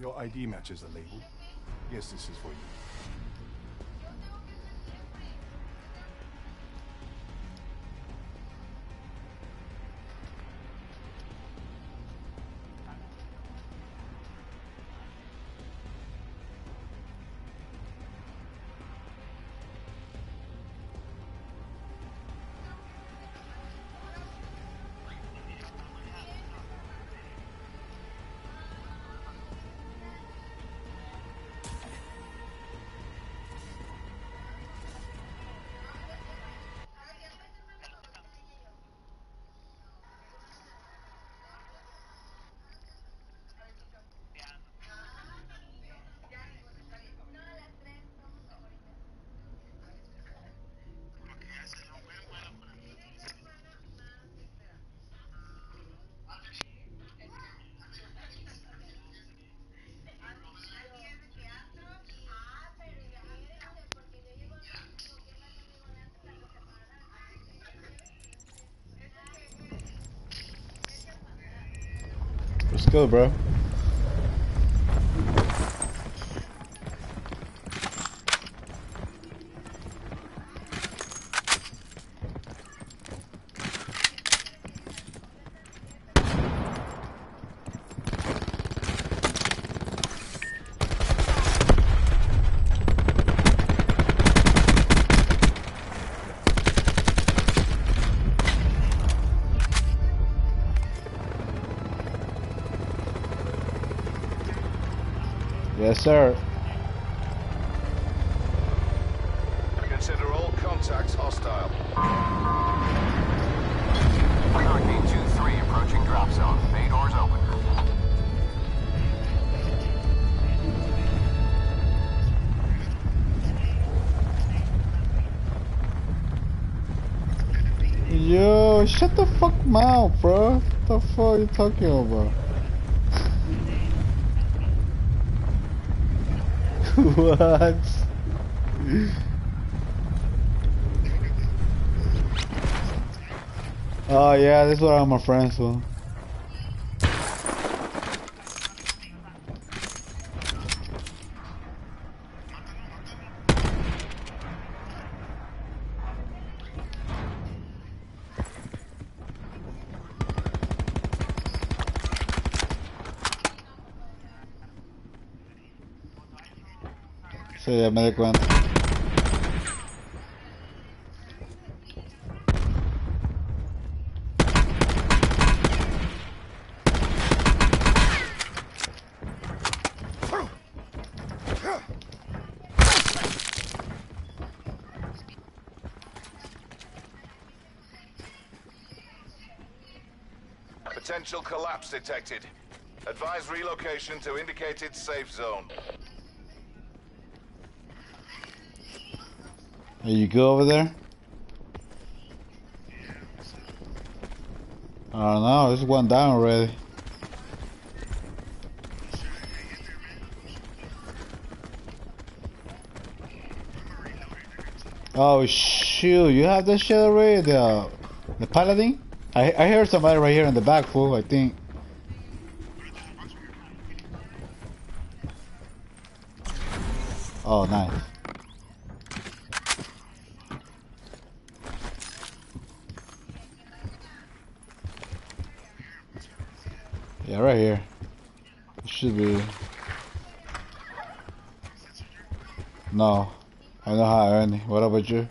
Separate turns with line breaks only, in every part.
Your ID matches the label. Yes, this is for you.
Let's go, bro. Yes, sir.
Consider all contacts hostile.
Hurricane 2-3 approaching drop zone. Bay doors open.
Yo, shut the fuck mouth, bro. What the fuck are you talking about? What? Oh yeah, this is what all my friends for. Sí, ya me di cuenta.
Potential collapse detected. Advise relocation to indicated safe zone.
Are you good over there? I don't know, this one down already. Oh shoot, you have this shit already? The paladin? I heard somebody right here in the back, fool, I think. Oh, nice. Yeah, right here. It should be. No. I know how I earn it. What about you?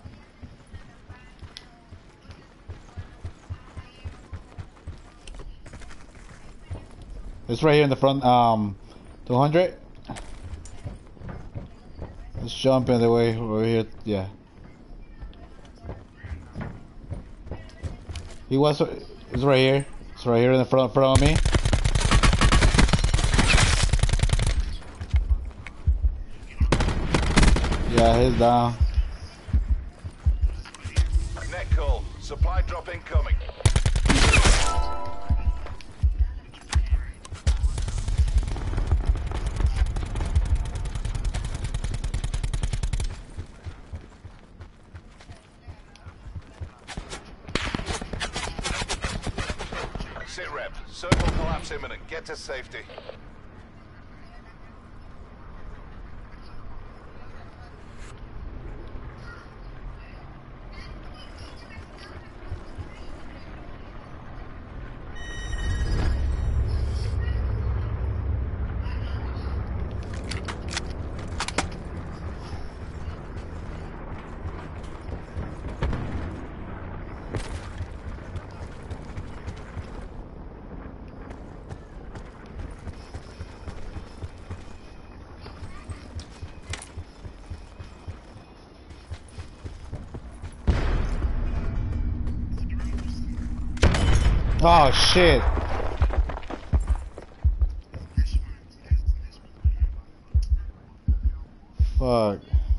It's right here in the front, 200. Let's jump in the way over here, yeah. It's right here. It's right here in the front of me. Yeah, he's down.
Net call. Supply drop incoming. Sit rep. Circle collapse imminent. Get to safety.
Oh shit. Fuck.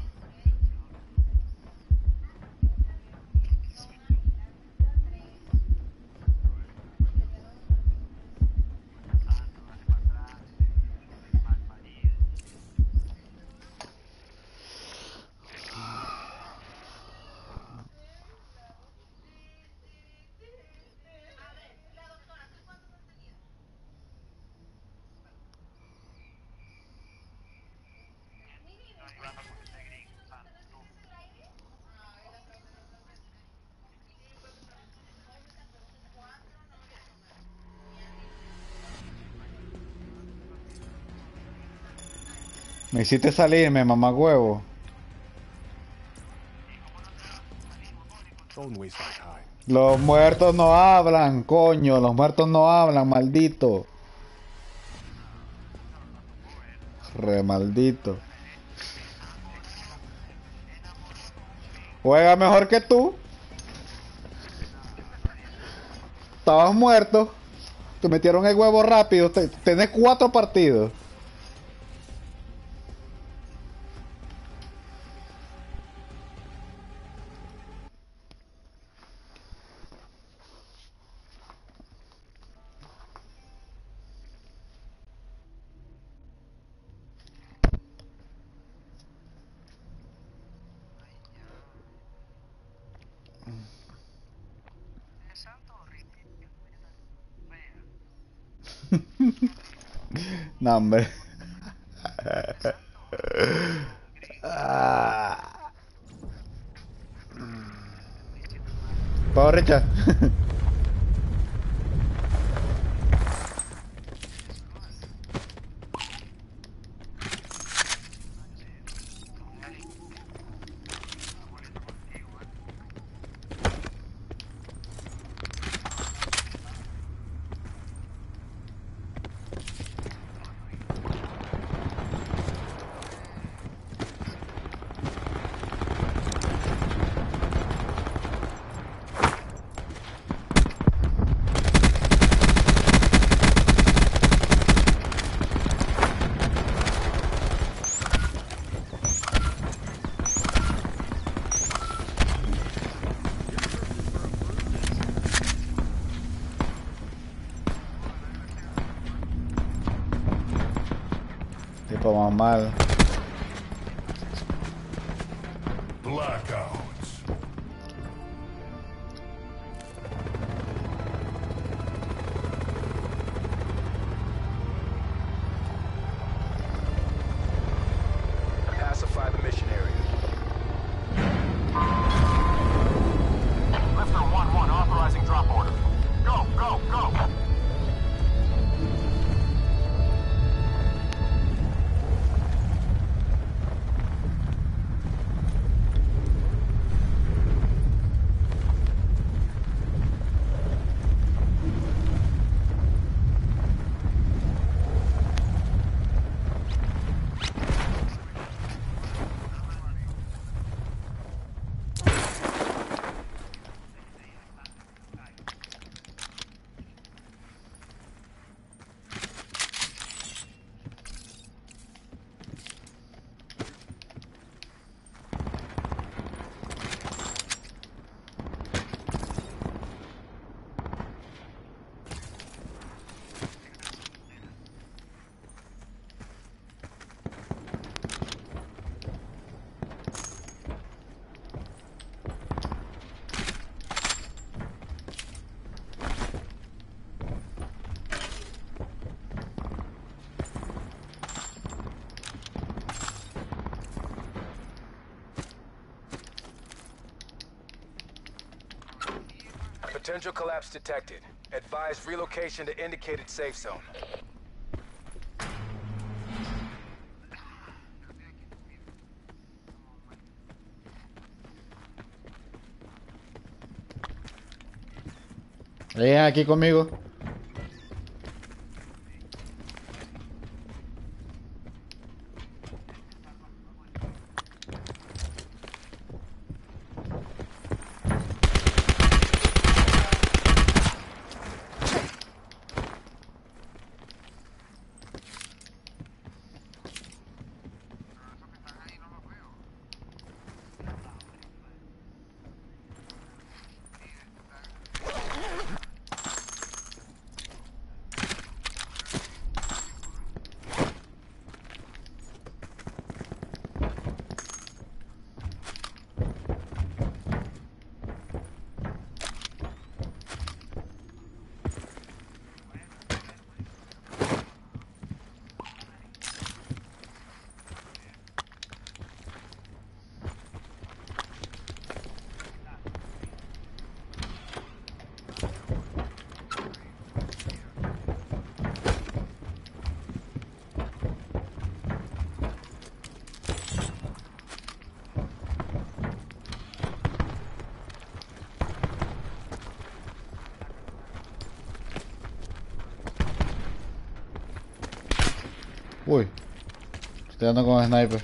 Me hiciste salirme, mamá huevo.
Don't waste my time.
Los muertos no hablan, coño. Los muertos no hablan, maldito. Re maldito. Juega mejor que tú. Estabas muerto. Te metieron el huevo rápido. Tenés 4 partidos. No, hombre. Pavo Richard. Tipo más mal.
Blackouts.
Pacify the mission area.
Lifter 1-1 authorizing drop order. Go, go, go!
Potential collapse detected. Advise relocation to indicated safe zone.
Aquí conmigo. Uy. Estoy dando con sniper.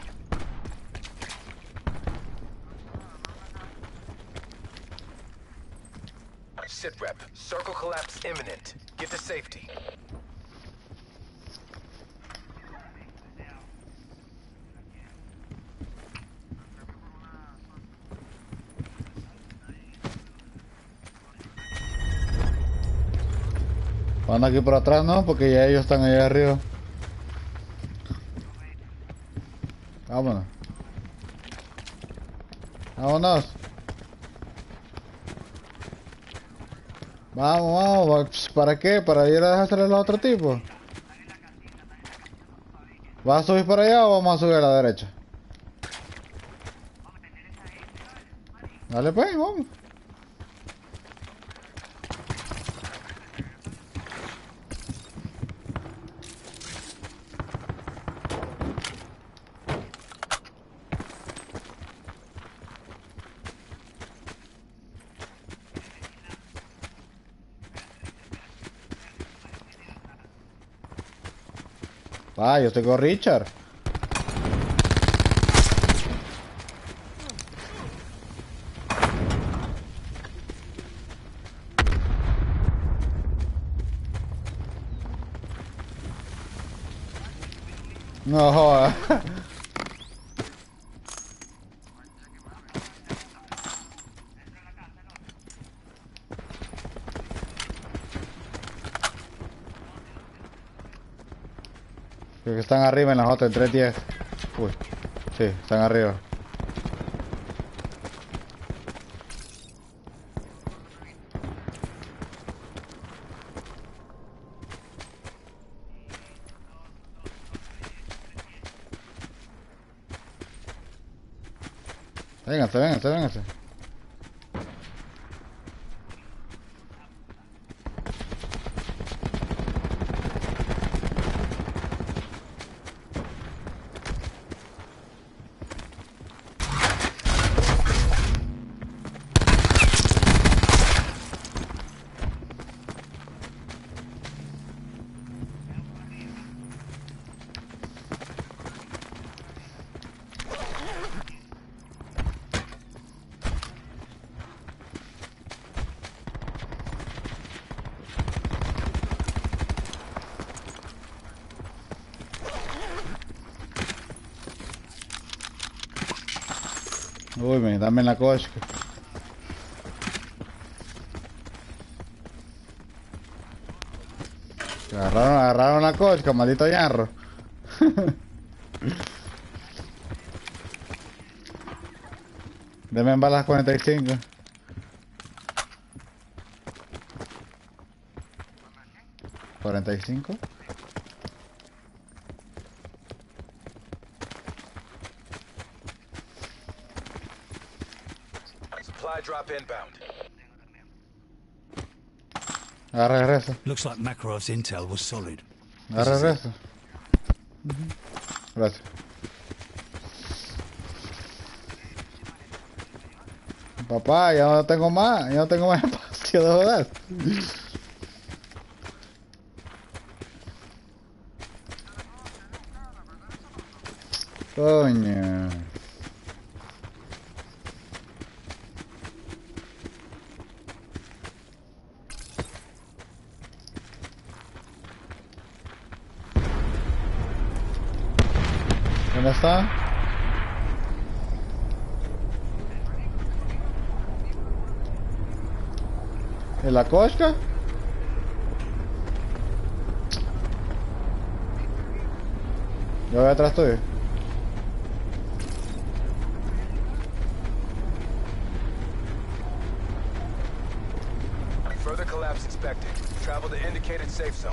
Sitrep, circle collapse imminent. Get to safety.
Van aquí por atrás, ¿no? Porque ya ellos están allá arriba. Vámonos. Vámonos. Vamos, vamos. ¿Para qué? ¿Para ir a dejárselo a los otros tipos? ¿Vas a subir para allá o vamos a subir a la derecha? Dale pues, vamos. Ah, yo estoy con Richard. No joda. Creo que están arriba en las otras, en 310. Uy, sí, están arriba. Vénganse, vénganse, vénganse. Uy, me dame la cosca. Agarraron la cosca, maldito ñarro. Deme en balas 45. ¿45?
Supply drop inbound.
Agarra eso.
Looks like Makarov's intel was solid.
Agarra eso. Gracias. Papá, ya no tengo más. Ya no tengo más espacio de joder. Coño. ¿Dónde está? ¿En la cosca? Yo voy atrás tuyo.
Further collapse expected. Travel to indicated safe zone.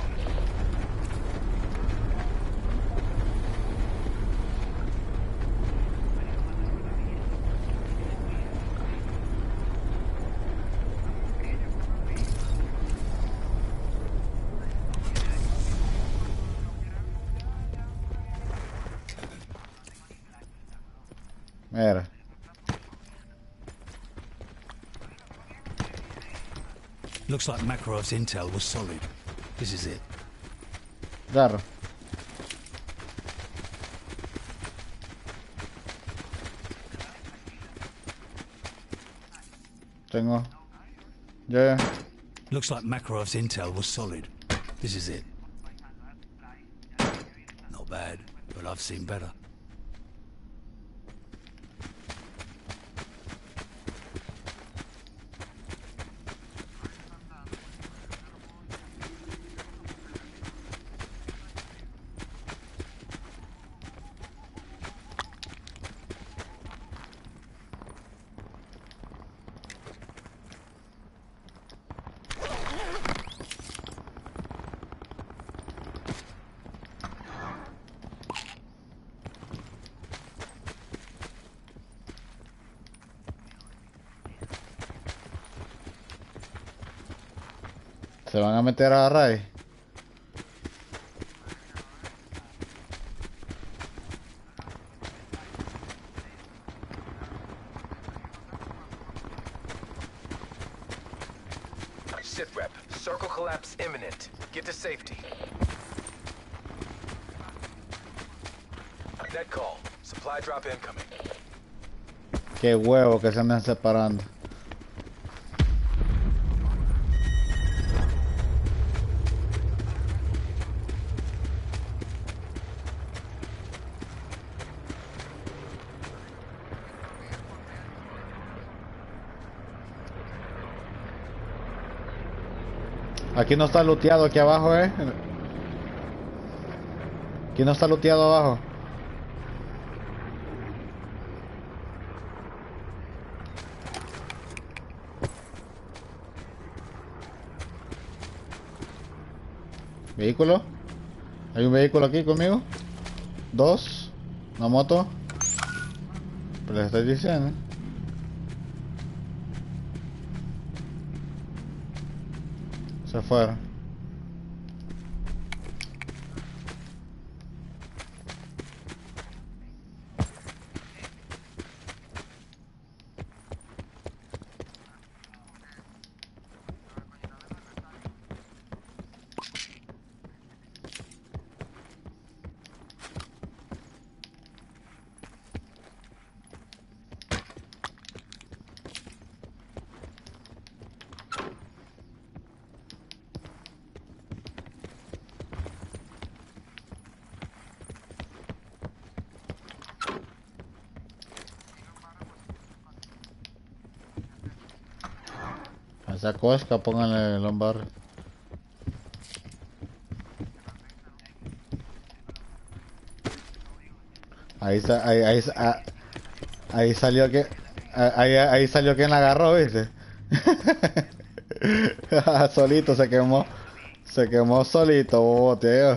Mira.
Looks like Makarov's intel was solid. This is it.
Agarro. tengo. Ya.
Looks like Makarov's intel was solid. This is it. Not bad, but I've seen better.
Se van a meter a Ray.
Sit rep. Circle collapse imminent. Get to safety. Net call. Supply drop incoming.
Qué huevo que se andan separando. Aquí no está looteado, aquí abajo, Aquí no está looteado abajo. ¿Vehículo? ¿Hay un vehículo aquí conmigo? Dos. Una moto. Pues les estoy diciendo. Se fueron. Esa cosca, pónganle el lombar. Ahí salió que ahí salió quien la agarró, ¿viste? Solito se quemó solito, bobo, tío.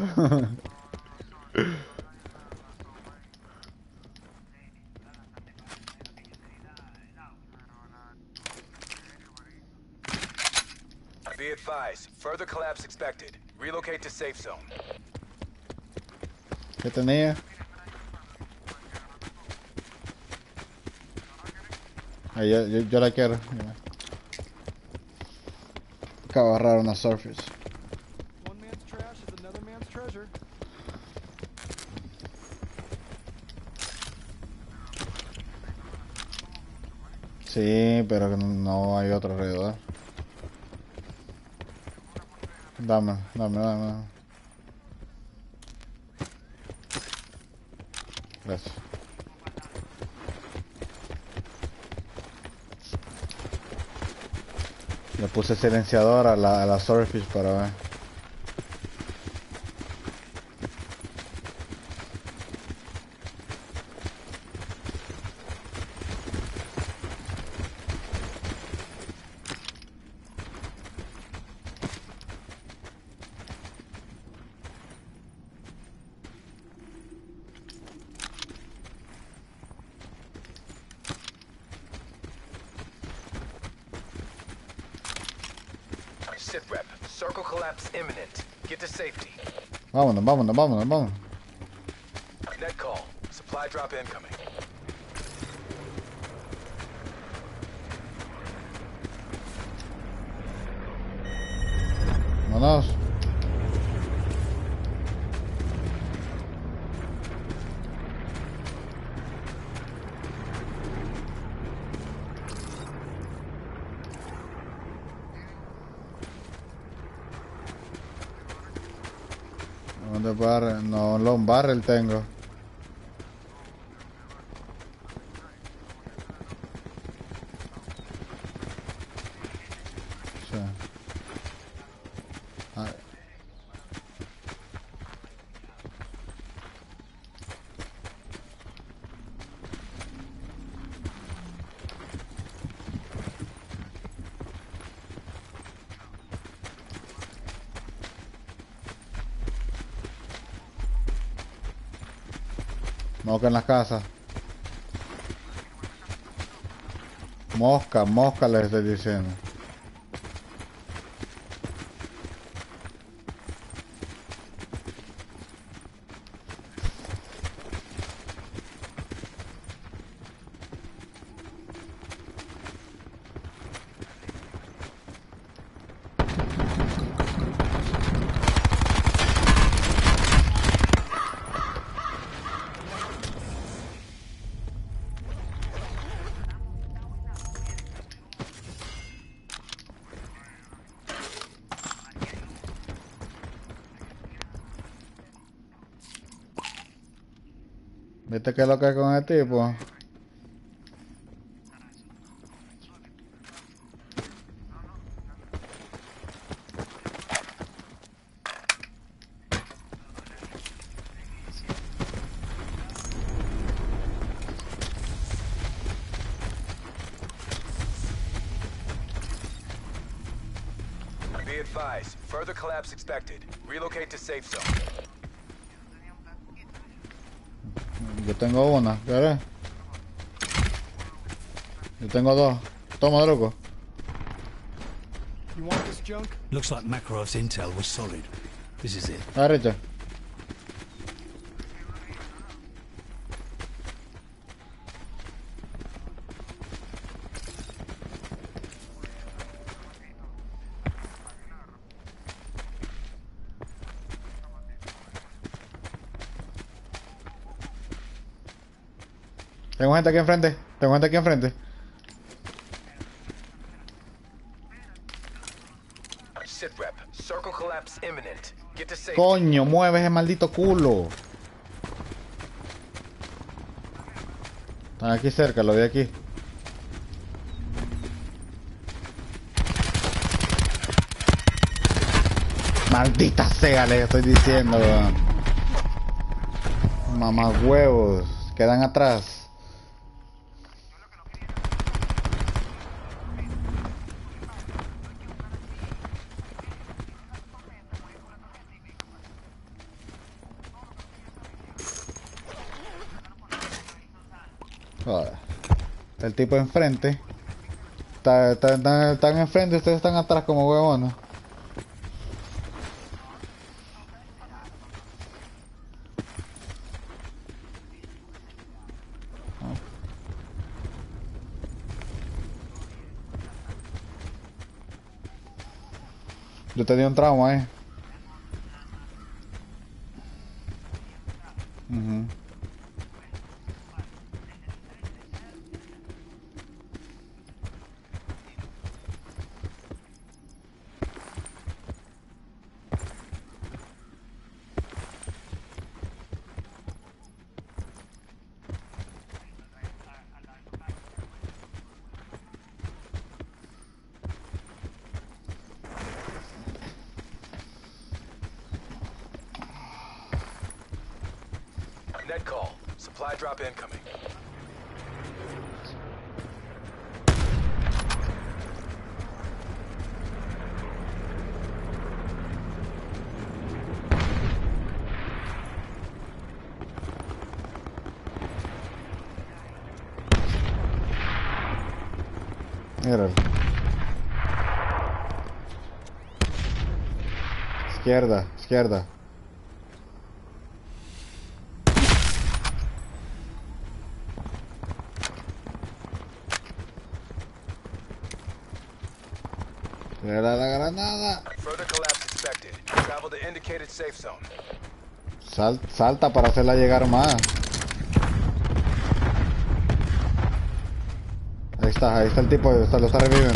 Be advised, further collapse expected. Relocate to safe zone.
¿Qué tenía? Ahí, yo la quiero. Acabo de agarrar una Surface.
One man's trash is another man's treasure.
Sí, pero no hay otro alrededor. Dame. Gracias. Le puse silenciador a la Swordfish para ver.
Sit rep. Circle collapse imminent. Get to safety.
Vámonos.
Net call. Supply drop incoming.
Vámonos. ¿Dónde barrel? No, long barrel tengo. Sí. Ah. Mosca en las casas. Mosca, mosca les estoy diciendo. ¿Viste qué es lo que hay con el tipo?
Be advised, further collapse expected. Relocate to safe zone.
Yo tengo una, ¿quieres? Yo tengo dos. Toma, loco.
You want this junk?
Looks like Makarov's intel was solid. This is it.
A la derecha. Tengo gente aquí enfrente. Tengo gente aquí enfrente.
Sit rep. Circle collapse imminent. Get to safety.
Coño, mueve ese maldito culo. Están aquí cerca, lo vi aquí. Maldita sea, le estoy diciendo. Mamá huevos. Quedan atrás. Joder. El tipo enfrente. Están enfrente, ustedes están atrás como huevones. Yo tenía un trauma, Ujú.
Net call. Supply drop incoming.
Míralo. Izquierda, izquierda. Era la granada.
Further collapse expected. Travel to indicated safe zone.
Salta para hacerla llegar más. Ahí está el tipo, lo está reviviendo.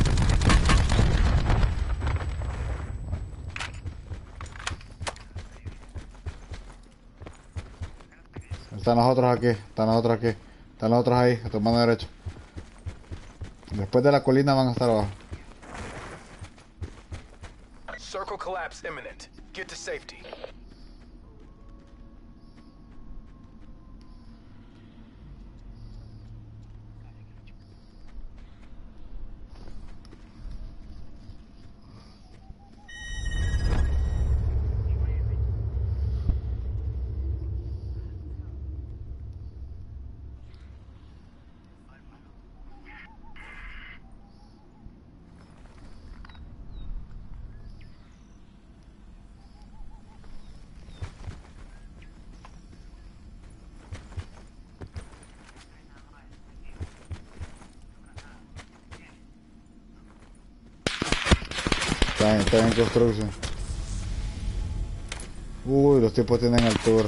Están los otros aquí, están los otros aquí. Están los otros ahí, a tu mano derecha. Después de la colina van a estar abajo.
Circle collapse imminent. Get to safety.
Están en construcción. Uy, los tipos tienen altura.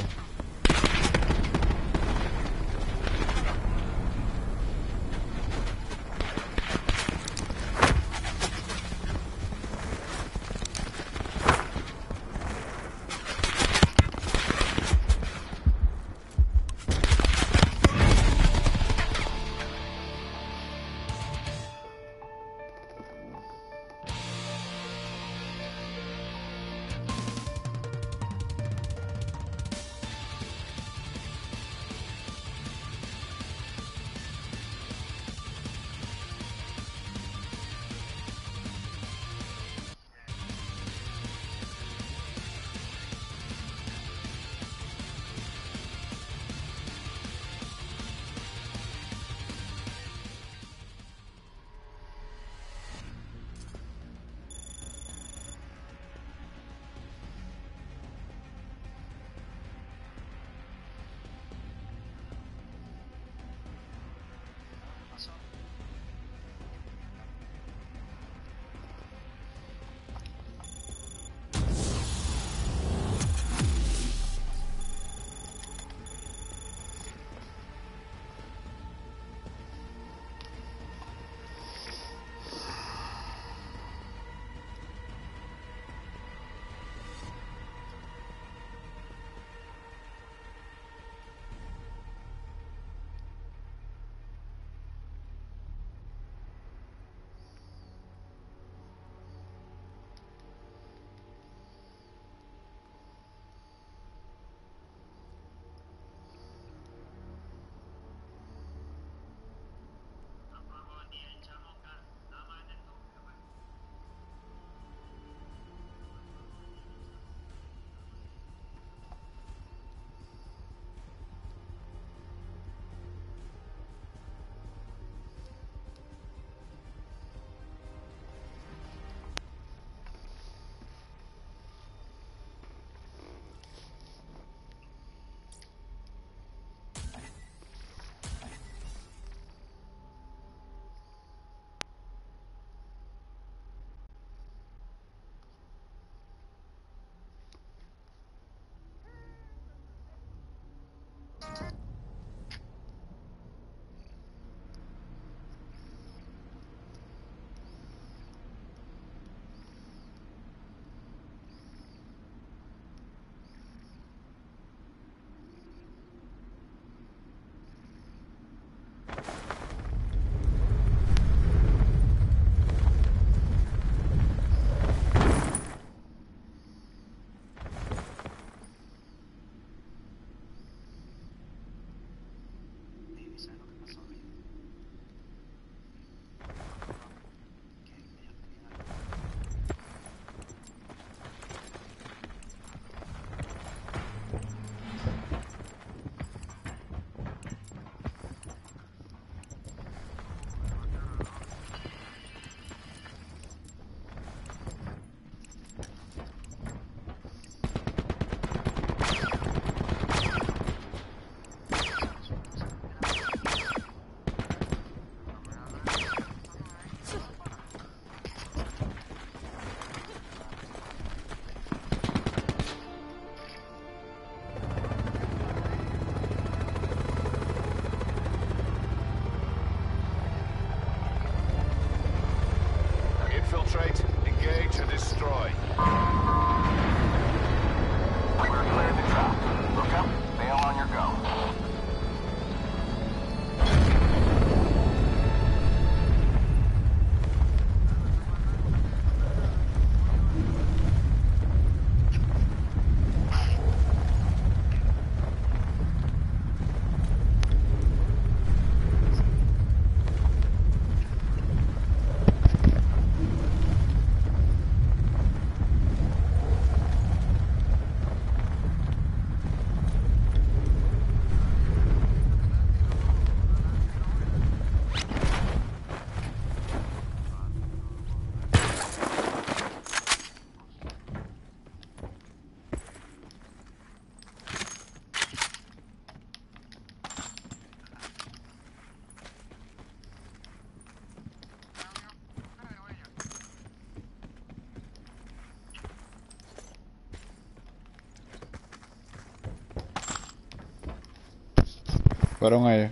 fueron ellos.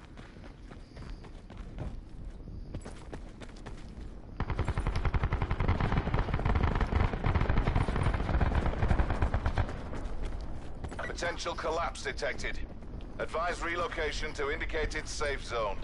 Potential collapse detected. Advise relocation to indicated safe zone.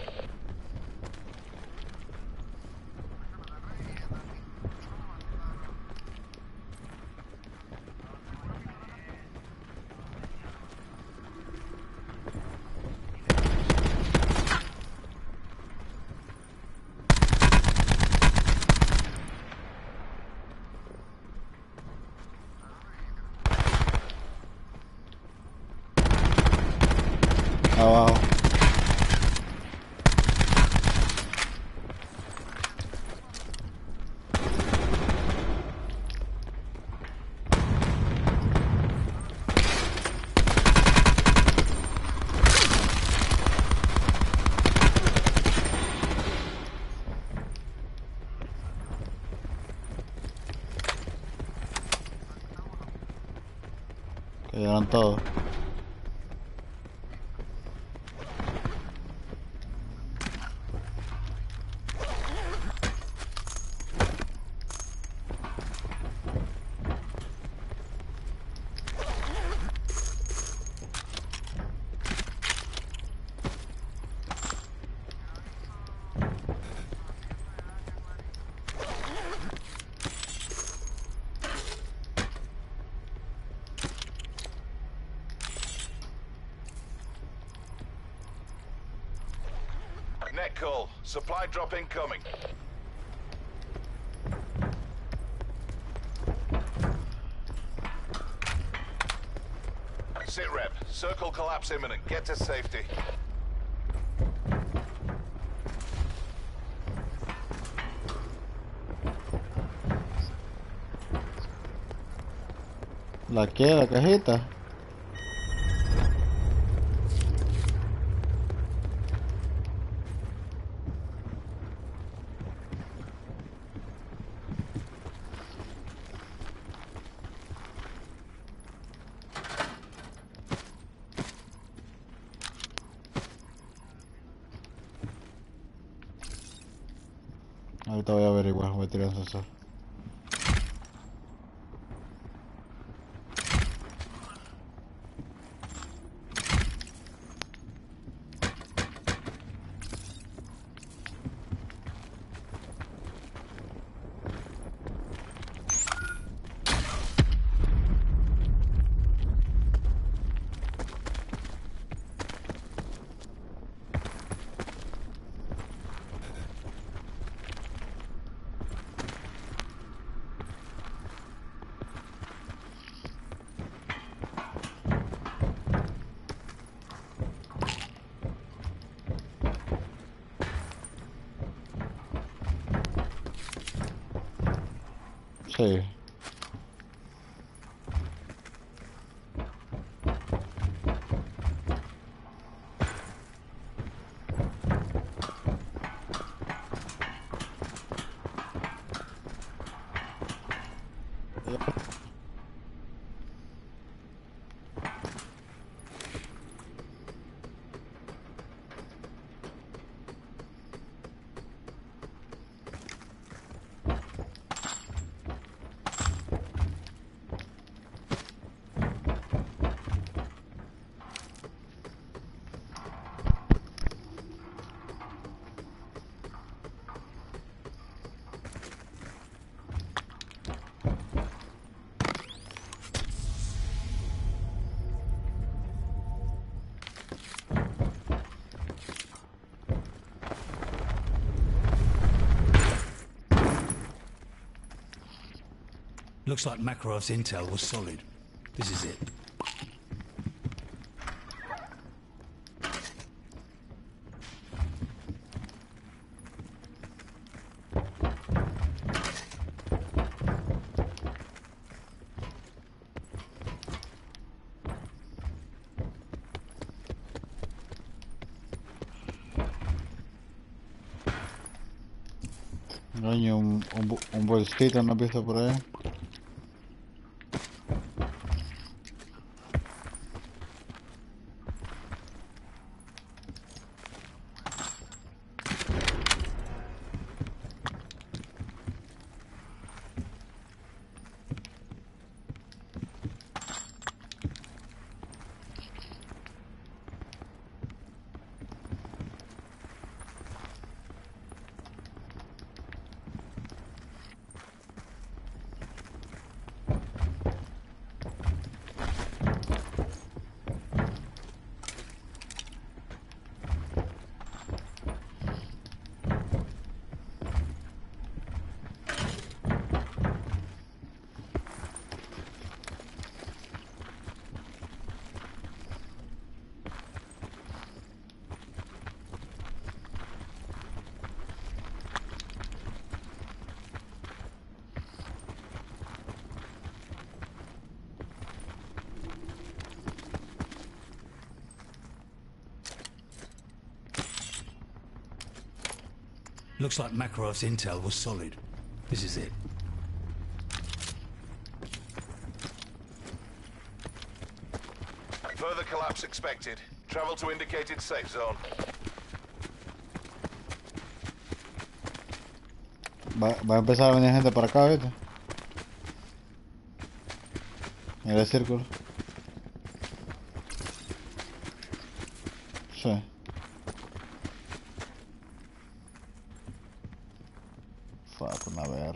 Abajo. Quedaron todos.
Net call. Supply drop incoming. Sit rep. Circle collapse imminent. Get to safety.
¿La qué? ¿La cajita? Ahorita voy a averiguar, voy a tirar un sensor. Sí.
Looks like Makarov's intel was solid. This is it.
Coño, un bolsito no he visto por ahí.
Looks like Makarov's intel was solid. This is it.
Further collapse expected. Travel to indicated safe zone.
Va a empezar a venir gente para acá, ¿viste? Mira el círculo. Sí. Fuck, una VR.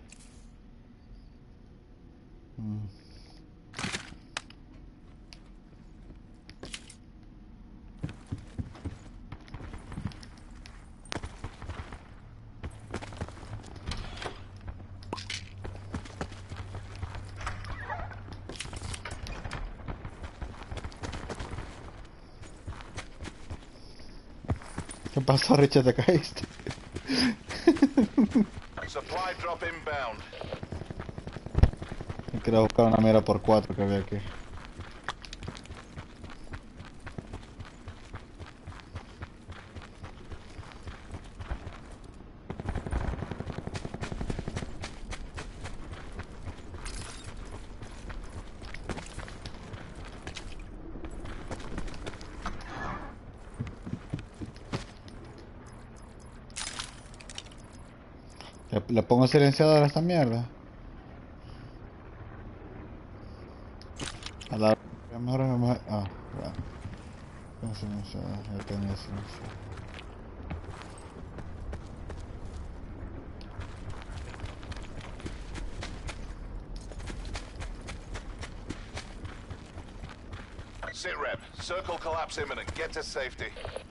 ¿Qué pasó, Richard? ¿Te caíste?
Supply drop inbound.
Quiero buscar una mira por 4 que había aquí. Le pongo silenciador a esta mierda. A la mejor. Ah, bueno. Con silenciador, ya tenía silenciador.
Sit rep. Circle collapse imminent. Get to safety.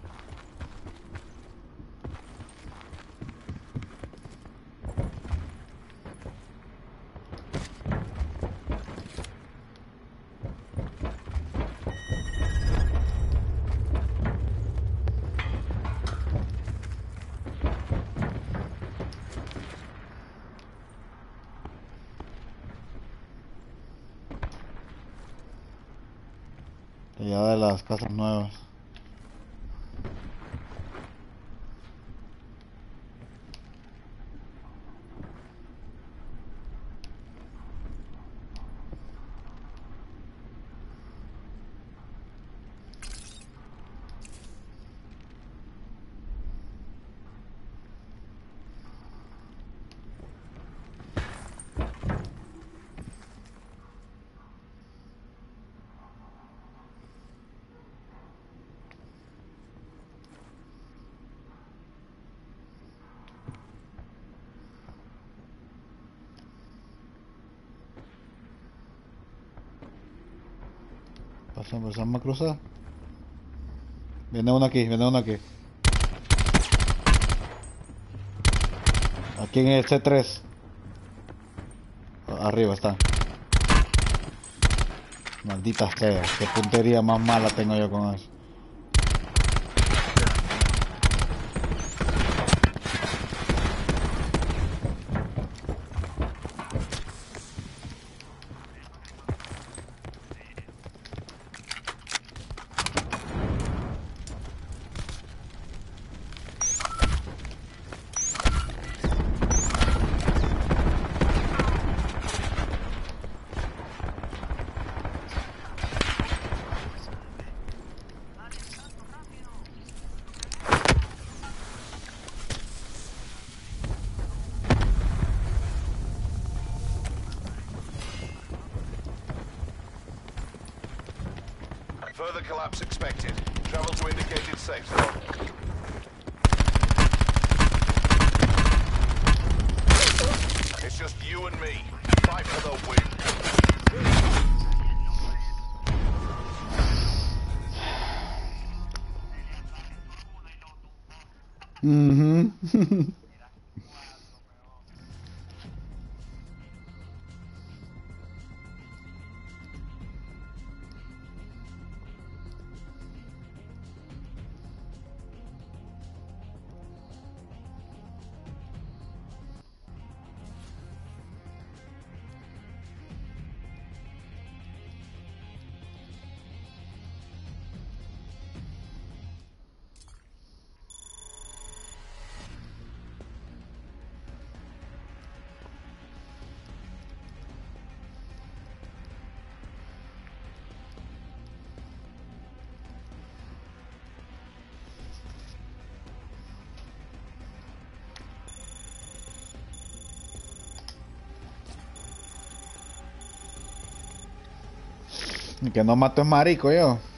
Ya de las casas nuevas. Pasamos a cruzar. Viene uno aquí, viene uno aquí. Aquí en el C3. Arriba está. Maldita sea, qué puntería más mala tengo yo con eso.
Further collapse expected. Travel to indicated safe zone. It's just you and me. Fight for the win.
Mhm. El que no mato es marico, yo.